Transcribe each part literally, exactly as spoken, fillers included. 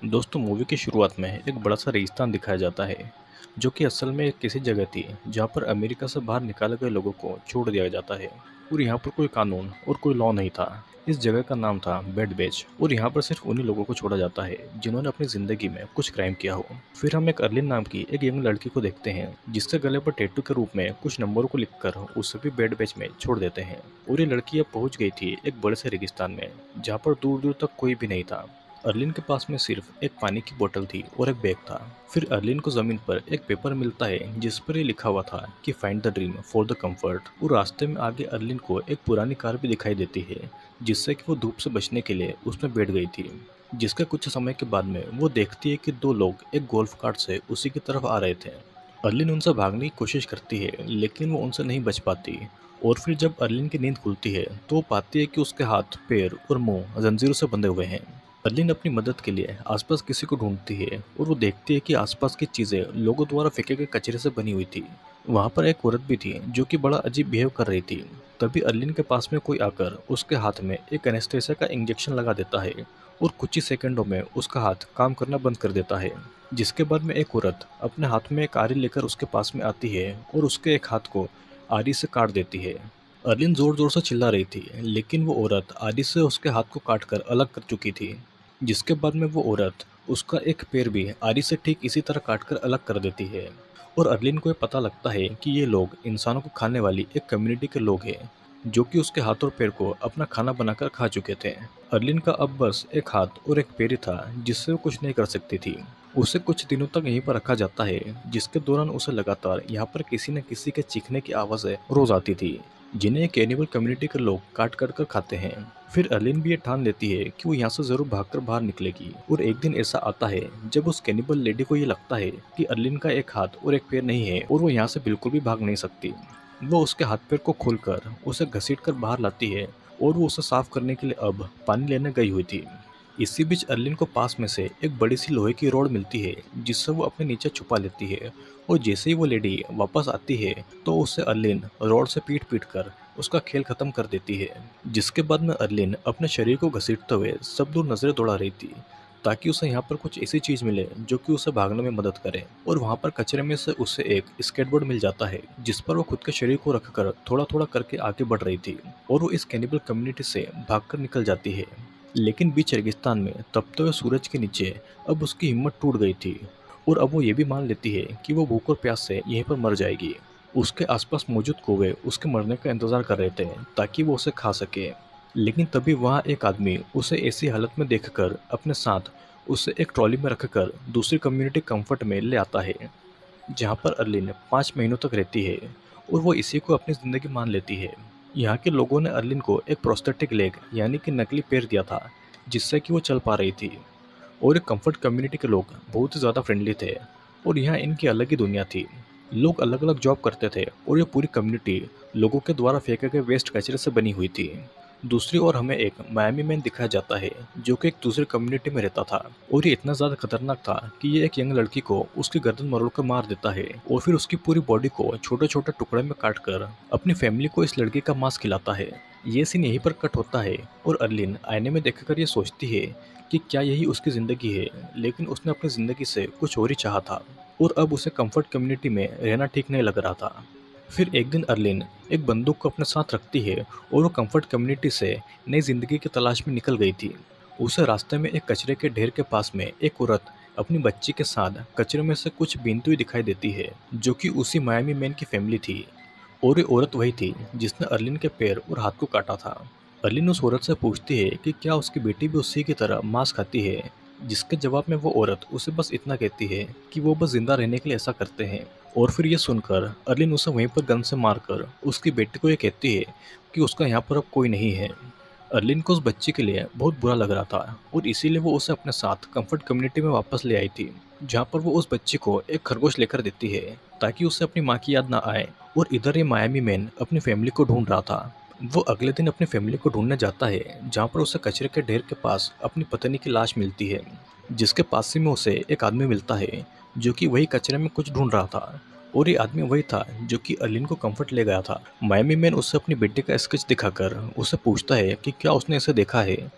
दोस्तों मूवी की शुरुआत में एक बड़ा सा रेगिस्तान दिखाया जाता है जो कि असल में एक किसी जगह थी जहाँ पर अमेरिका से बाहर निकाले गए लोगों को छोड़ दिया जाता है। और यहाँ पर कोई कानून और कोई लॉ नहीं था। इस जगह का नाम था बेड बेच और यहाँ पर सिर्फ उन्हीं लोगों को छोड़ा जाता है जिन्होंने अपनी जिंदगी में कुछ क्राइम किया हो। फिर हम एक अर्लिन नाम की एक यंग लड़की को देखते हैं जिसके गले पर टैटू के रूप में कुछ नंबरों को लिखकर उसे भी बेड बेच में छोड़ देते हैं। और ये लड़की अब पहुंच गई थी एक बड़े से रेगिस्तान में जहाँ पर दूर दूर तक कोई भी नहीं था। अर्लिन के पास में सिर्फ एक पानी की बोतल थी और एक बैग था। फिर अर्लिन को जमीन पर एक पेपर मिलता है जिस पर ये लिखा हुआ था कि find the dream for the comfort. और रास्ते में आगे अर्लिन को एक पुरानी कार भी दिखाई देती है जिससे कि वो धूप से बचने के लिए उसमें बैठ गई थी। जिसके कुछ समय के बाद में वो देखती है कि दो लोग एक गोल्फ कार्ट से उसी की तरफ आ रहे थे। अर्लिन उनसे भागने की कोशिश करती है लेकिन वो उनसे नहीं बच पाती। और फिर जब अर्लिन की नींद खुलती है तो वो पाती है कि उसके हाथ पैर और मुंह जंजीरों से बंधे हुए हैं। अर्लिन अपनी मदद के लिए आसपास किसी को ढूंढती है और वो देखती है कि आसपास की चीजें लोगों द्वारा फेंके गए कचरे से बनी हुई थी। वहां पर एक औरत भी थी जो कि बड़ा अजीब बिहेव कर रही थी। तभी अर्लिन के पास में कोई आकर उसके हाथ में एक एनेस्थेसिया का इंजेक्शन लगा देता है और कुछ ही सेकंडों में उसका हाथ काम करना बंद कर देता है। जिसके बाद में एक औरत अपने हाथ में एक आरी लेकर उसके पास में आती है और उसके एक हाथ को आरी से काट देती है। अर्लिन जोर जोर से चिल्ला रही थी लेकिन वो औरत आरी से उसके हाथ को काटकर अलग कर चुकी थी। जिसके बाद में वो औरत उसका एक पैर भी आरी से ठीक इसी तरह काटकर अलग कर देती है। और अर्लिन को ये पता लगता है कि ये लोग इंसानों को खाने वाली एक कम्युनिटी के लोग हैं जो कि उसके हाथ और पैर को अपना खाना बनाकर खा चुके थे। अर्लिन का अब बस एक हाथ और एक पैर ही था जिससे वो कुछ नहीं कर सकती थी। उसे कुछ दिनों तक यहीं पर रखा जाता है जिसके दौरान उसे लगातार यहाँ पर किसी न किसी के चीखने की आवाज़ें रोज आती थी जिन्हें कैनिबल कम्युनिटी के लोग काट काट कर खाते हैं। फिर अर्लिन भी ये ठान लेती है कि वो यहाँ से जरूर भागकर बाहर निकलेगी। और एक दिन ऐसा आता है जब उस कैनिबल लेडी को ये लगता है कि अर्लिन का एक हाथ और एक पैर नहीं है और वो यहाँ से बिल्कुल भी भाग नहीं सकती। वो उसके हाथ पैर को खोलकर उसे घसीट कर बाहर लाती है और वो उसे साफ करने के लिए अब पानी लेने गई हुई थी। इसी बीच अर्लिन को पास में से एक बड़ी सी लोहे की रॉड मिलती है जिससे वो अपने नीचे छुपा लेती है। और जैसे ही वो लेडी वापस आती है तो उससे अर्लिन रॉड से पीट पीट कर उसका खेल खत्म कर देती है। जिसके बाद में अर्लिन अपने शरीर को घसीटते हुए सब दूर नजरें दौड़ा रही थी ताकि उसे यहाँ पर कुछ ऐसी चीज मिले जो कि उसे भागने में मदद करे। और वहाँ पर कचरे में से उसे एक स्केटबोर्ड मिल जाता है जिस पर वो खुद के शरीर को रखकर थोड़ा थोड़ा करके आगे बढ़ रही थी और वो इस कैनिबल कम्युनिटी से भागकर निकल जाती है। लेकिन बीच रेगिस्तान में तपते हुए सूरज के नीचे अब उसकी हिम्मत टूट गई थी और अब वो ये भी मान लेती है कि वो भूख और प्यास से यहीं पर मर जाएगी। उसके आसपास मौजूद कौवे उसके मरने का इंतजार कर रहे थे ताकि वो उसे खा सके। लेकिन तभी वहाँ एक आदमी उसे ऐसी हालत में देखकर अपने साथ उसे एक ट्रॉली में रखकर दूसरी कम्युनिटी कंफर्ट में ले आता है जहाँ पर अर्लिन पाँच महीनों तक रहती है और वो इसी को अपनी ज़िंदगी मान लेती है। यहाँ के लोगों ने अर्लिन को एक प्रोस्थेटिक लेग यानी कि नकली पैर दिया था जिससे कि वो चल पा रही थी। और ये कंफर्ट कम्युनिटी के लोग बहुत ही ज़्यादा फ्रेंडली थे और यहाँ इनकी अलग ही दुनिया थी। लोग अलग अलग जॉब करते थे और ये पूरी कम्युनिटी लोगों के द्वारा फेंके गए वेस्ट कचरे से बनी हुई थी। दूसरी ओर हमें एक मायामी मैन दिखाया जाता है जो कि एक दूसरी कम्युनिटी में रहता था और ये इतना ज़्यादा खतरनाक था कि ये एक यंग लड़की को उसकी गर्दन मरोड़ कर मार देता है और फिर उसकी पूरी बॉडी को छोटे छोटे टुकड़े में काट कर अपनी फैमिली को इस लड़की का मांस खिलाता है। ये सीन यहीं पर कट होता है और अर्लिन आईने में देखकर ये सोचती है कि क्या यही उसकी ज़िंदगी है। लेकिन उसने अपनी ज़िंदगी से कुछ और ही चाहा था और अब उसे कंफर्ट कम्युनिटी में रहना ठीक नहीं लग रहा था। फिर एक दिन अर्लिन एक बंदूक को अपने साथ रखती है और वो कंफर्ट कम्युनिटी से नई जिंदगी की तलाश में निकल गई थी। उसे रास्ते में एक कचरे के ढेर के पास में एक औरत अपनी बच्ची के साथ कचरे में से कुछ बीनती हुई दिखाई देती है जो कि उसी मायामी मैन की फैमिली थी। और ये औरत वही थी जिसने अर्लिन के पैर और हाथ को काटा था। अर्लिन उस औरत से पूछती है कि क्या उसकी बेटी भी उसी की तरह मांस खाती है, जिसके जवाब में वो औरत उसे बस इतना कहती है कि वो बस जिंदा रहने के लिए ऐसा करते हैं। और फिर ये सुनकर अर्लिन उसे वहीं पर गन से मारकर उसकी बेटी को ये कहती है कि उसका यहाँ पर अब कोई नहीं है। अर्लिन को उस बच्ची के लिए बहुत बुरा लग रहा था और इसीलिए वो उसे अपने साथ कंफर्ट कम्युनिटी में वापस ले आई थी जहाँ पर वो उस बच्ची को एक खरगोश लेकर देती है ताकि उसे अपनी माँ की याद ना आए। और इधर ये मायामी मैन अपनी फैमिली को ढूंढ रहा था। वो अगले दिन अपनी फैमिली को ढूंढने जाता है जहाँ पर उसे कचरे के ढेर के पास अपनी पत्नी की लाश मिलती है जिसके पास ही में उसे एक आदमी मिलता है जो कि वही कचरे में कुछ ढूंढ रहा था। और ये आदमी वही था जो कि अर्लिन को कंफर्ट ले गया था। मायामी मैन उससे अपनी बेटी का स्केच दिखाकर उसे पूछता है कि क्या उसने इसे देखा है।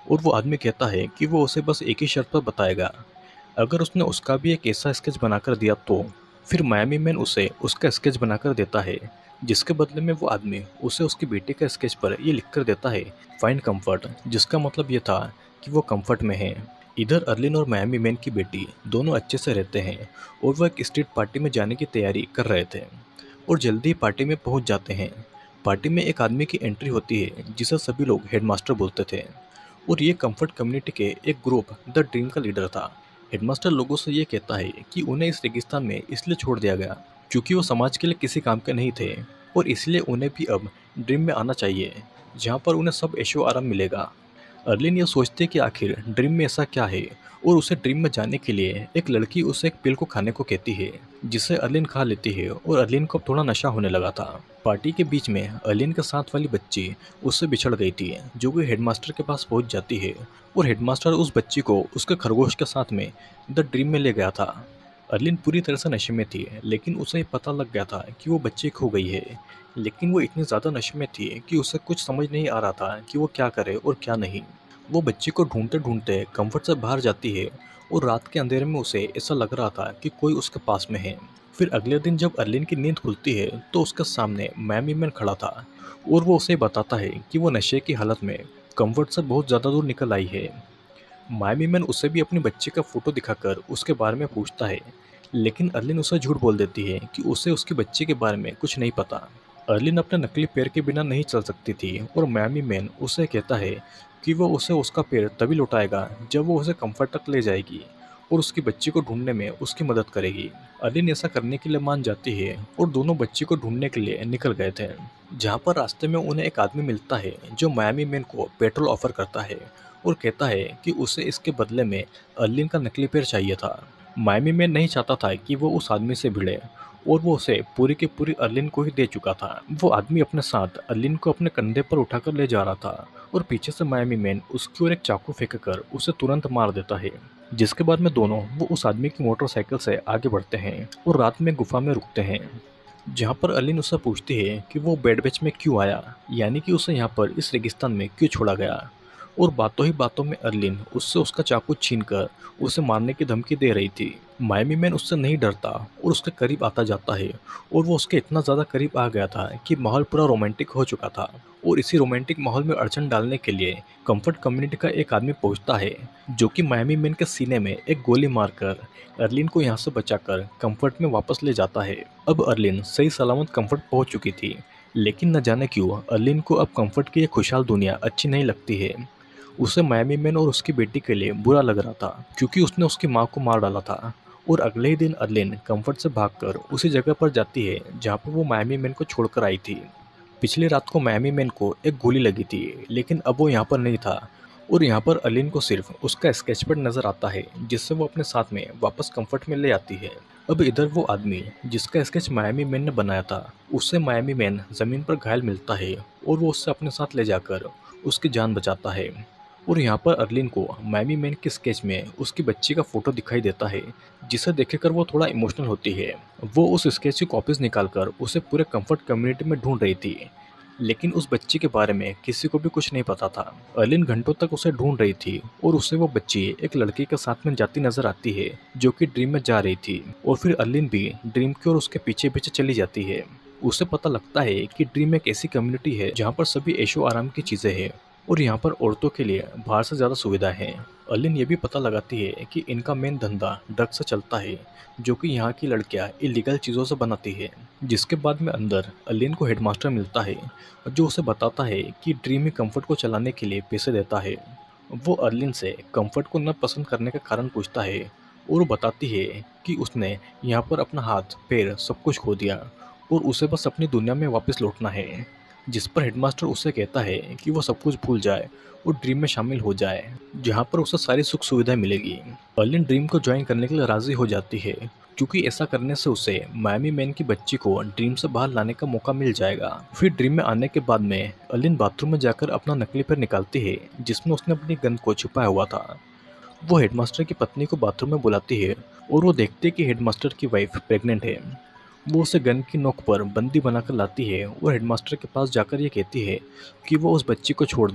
और वो आदमी कहता है कि वो उसे बस एक ही शर्त पर बताएगा, अगर उसने उसका भी एक ऐसा स्केच बनाकर दिया तो। फिर मायामी मैन उसे उसका स्केच बनाकर देता है, जिसके बदले में वो आदमी उसे उसकी बेटी का स्केच पर ये लिख कर देता है, फाइंड कंफर्ट, जिसका मतलब ये था कि वो कंफर्ट में है। इधर अर्लिन और मायामी मैन की बेटी दोनों अच्छे से रहते हैं और वो एक स्ट्रीट पार्टी में जाने की तैयारी कर रहे थे और जल्दी ही पार्टी में पहुंच जाते हैं। पार्टी में एक आदमी की एंट्री होती है जिसे सभी लोग हेडमास्टर बोलते थे और ये कंफर्ट कम्युनिटी के एक ग्रुप द ड्रीम का लीडर था। हेडमास्टर लोगों से ये कहता है कि उन्हें इस रेगिस्तान में इसलिए छोड़ दिया गया क्योंकि वो समाज के लिए किसी काम के नहीं थे और इसलिए उन्हें भी अब ड्रीम में आना चाहिए, जहाँ पर उन्हें सब ऐशो आराम मिलेगा। अर्लिन ये सोचती है कि आखिर ड्रीम में ऐसा क्या है और उसे ड्रीम में जाने के लिए एक लड़की उसे एक पिल को खाने को कहती है, जिसे अर्लिन खा लेती है और अर्लिन को अब थोड़ा नशा होने लगा था। पार्टी के बीच में अर्लिन के साथ वाली बच्ची उससे बिछड़ गई थी, जो कि हेडमास्टर के पास पहुंच जाती है और हेडमास्टर उस बच्ची को उसके खरगोश के साथ में द ड्रीम में ले गया था। अर्लिन पूरी तरह से नशे में थी, लेकिन उसे पता लग गया था कि वो बच्ची खो गई है। लेकिन वो इतनी ज़्यादा नशे में थी कि उसे कुछ समझ नहीं आ रहा था कि वो क्या करे और क्या नहीं। वो बच्ची को ढूंढते ढूंढते कंफर्ट से बाहर जाती है और रात के अंधेरे में उसे ऐसा लग रहा था कि कोई उसके पास में है। फिर अगले दिन जब अर्लिन की नींद खुलती है तो उसके सामने मैमी मैन खड़ा था और वो उसे बताता है कि वो नशे की हालत में कंफर्ट से बहुत ज़्यादा दूर निकल आई है। मायामी मैन उसे भी अपनी बच्ची का फोटो दिखाकर उसके बारे में पूछता है, लेकिन अर्लिन उसे झूठ बोल देती है कि उसे उसकी बच्ची के बारे में कुछ नहीं पता। अर्लिन अपने नकली पैर के बिना नहीं चल सकती थी और मायामी मैन उसे कहता है कि वो उसे उसका पैर तभी लौटाएगा जब वो उसे कंफर्ट तक ले जाएगी और उसकी बच्ची को ढूंढने में उसकी मदद करेगी। अर्लिन ऐसा करने के लिए मान जाती है और दोनों बच्ची को ढूंढने के लिए निकल गए थे, जहाँ पर रास्ते में उन्हें एक आदमी मिलता है जो मायामी मैन को पेट्रोल ऑफर करता है और कहता है कि उसे इसके बदले में अर्लिन का नकली पैर चाहिए था। मायामी मैन नहीं चाहता था कि वो उस आदमी से भिड़े और वो उसे पूरी की पूरी अर्लिन को ही दे चुका था। वो आदमी अपने साथ अर्लिन को अपने कंधे पर उठाकर ले जा रहा था और पीछे से मायामी मैन उसकी ओर एक चाकू फेंककर उसे तुरंत मार देता है, जिसके बाद में दोनों वो उस आदमी की मोटरसाइकिल से आगे बढ़ते हैं और रात में गुफा में रुकते हैं, जहाँ पर अर्लिन उससे पूछती है कि वो बैड बैच में क्यों आया, यानी कि उसे यहाँ पर इस रेगिस्तान में क्यों छोड़ा गया। और बातों ही बातों में अर्लिन उससे उसका चाकू छीनकर उसे मारने की धमकी दे रही थी। मायामी मैन उससे नहीं डरता और उसके करीब आता जाता है और वो उसके इतना ज़्यादा करीब आ गया था कि माहौल पूरा रोमांटिक हो चुका था। और इसी रोमांटिक माहौल में अड़चन डालने के लिए कंफर्ट कम्युनिटी का एक आदमी पहुंचता है, जो कि मायामी मैन के सीने में एक गोली मारकर अर्लिन को यहाँ से बचाकर कंफर्ट में वापस ले जाता है। अब अर्लिन सही सलामत कंफर्ट पहुंच चुकी थी, लेकिन न जाने क्यों अर्लिन को अब कंफर्ट की ये खुशहाल दुनिया अच्छी नहीं लगती है। उसे मायामी मैन और उसकी बेटी के लिए बुरा लग रहा था क्योंकि उसने उसकी माँ को मार डाला था। और अगले ही दिन अर्लिन कंफर्ट से भागकर उसी जगह पर जाती है जहाँ पर वो मायामी मैन को छोड़कर आई थी। पिछली रात को मायामी मैन को एक गोली लगी थी, लेकिन अब वो यहाँ पर नहीं था और यहाँ पर अर्लिन को सिर्फ उसका स्केच पैड नजर आता है, जिससे वो अपने साथ में वापस कंफर्ट में ले आती है। अब इधर वो आदमी जिसका स्केच मायामी मैन ने बनाया था, उससे मायामी मैन जमीन पर घायल मिलता है और वो उससे अपने साथ ले जाकर उसकी जान बचाता है। और यहाँ पर अर्लिन को मायामी मैन के स्केच में उसकी बच्ची का फोटो दिखाई देता है, जिसे देखकर वो थोड़ा इमोशनल होती है। वो उस स्केच की कॉपीज निकालकर उसे पूरे कंफर्ट कम्युनिटी में ढूंढ रही थी, लेकिन उस बच्ची के बारे में किसी को भी कुछ नहीं पता था। अर्लिन घंटों तक उसे ढूंढ रही थी और उसे वो बच्ची एक लड़के के साथ में जाती नजर आती है, जो कि ड्रीम में जा रही थी। और फिर अर्लिन भी ड्रीम की ओर उसके पीछे पीछे चली जाती है। उसे पता लगता है कि ड्रीम एक ऐसी कम्युनिटी है जहाँ पर सभी ऐशो आराम की चीजें हैं और यहाँ पर औरतों के लिए बाहर से ज़्यादा सुविधाएं हैं। अर्लिन ये भी पता लगाती है कि इनका मेन धंधा ड्रग्स से चलता है, जो कि यहाँ की लड़कियाँ इलीगल चीज़ों से बनाती है। जिसके बाद में अंदर अर्लिन को हेडमास्टर मिलता है, जो उसे बताता है कि ड्रीम ही कंफर्ट को चलाने के लिए पैसे देता है। वो अर्लिन से कंफर्ट को न पसंद करने का कारण पूछता है और वो बताती है कि उसने यहाँ पर अपना हाथ पैर सब कुछ खो दिया और उसे बस अपनी दुनिया में वापस लौटना है। जिस पर हेडमास्टर उसे कहता है कि वो सब कुछ भूल जाए और ड्रीम में शामिल हो जाए, जहाँ पर उसे सारी सुख सुविधाएं मिलेगी। अर्लिन ड्रीम को ज्वाइन करने के लिए राजी हो जाती है, क्योंकि ऐसा करने से उसे मायामी मैन की बच्ची को ड्रीम से बाहर लाने का मौका मिल जाएगा। फिर ड्रीम में आने के बाद में अर्लिन बाथरूम में जाकर अपना नकली पैर निकालती है, जिसमें उसने अपनी गन को छुपाया हुआ था। वो हेडमास्टर की पत्नी को बाथरूम में बुलाती है और वो देखती है कि हेडमास्टर की वाइफ प्रेग्नेंट है। वो उसे गन की नोक पर बंदी बनाकर लाती है और हेडमास्टर के पास जाकर ये कहती है कि वो उस बच्ची को छोड़ दे,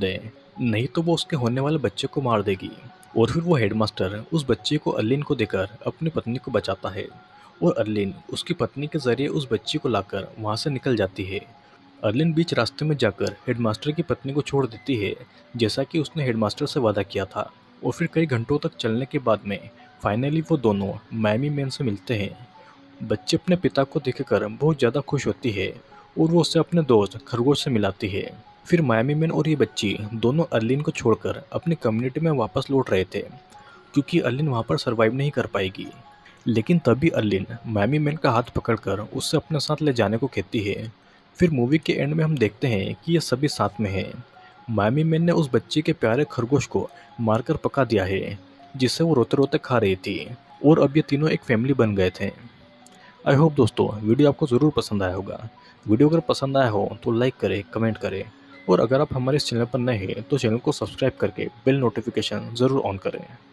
नहीं तो वो उसके होने वाले बच्चे को मार देगी। और फिर वो हेडमास्टर उस बच्चे को अर्लीन को देकर अपनी पत्नी को बचाता है और अर्लीन उसकी पत्नी के जरिए उस बच्ची को लाकर वहाँ से निकल जाती है। अर्लीन बीच रास्ते में जाकर हेडमास्टर की पत्नी को छोड़ देती है, जैसा कि उसने हेडमास्टर से वादा किया था। और फिर कई घंटों तक चलने के बाद में फाइनली वो दोनों मायमी मैन से मिलते हैं। बच्ची अपने पिता को देखकर बहुत ज़्यादा खुश होती है और वो उसे अपने दोस्त खरगोश से मिलाती है। फिर मायामी मैन और ये बच्ची दोनों अर्लीन को छोड़कर अपनी कम्युनिटी में वापस लौट रहे थे, क्योंकि अर्लीन वहाँ पर सरवाइव नहीं कर पाएगी। लेकिन तभी अर्लीन मायामी मैन का हाथ पकड़कर उससे अपने साथ ले जाने को कहती है। फिर मूवी के एंड में हम देखते हैं कि ये सभी साथ में हैं। मायामी मैन ने उस बच्ची के प्यारे खरगोश को मारकर पका दिया है, जिसे वो रोते रोते खा रही थी। और अब ये तीनों एक फैमिली बन गए थे। आई होप दोस्तों वीडियो आपको ज़रूर पसंद आया होगा। वीडियो अगर पसंद आया हो तो लाइक करें, कमेंट करें, और अगर आप हमारे इस चैनल पर नए हैं तो चैनल को सब्सक्राइब करके बेल नोटिफिकेशन ज़रूर ऑन करें।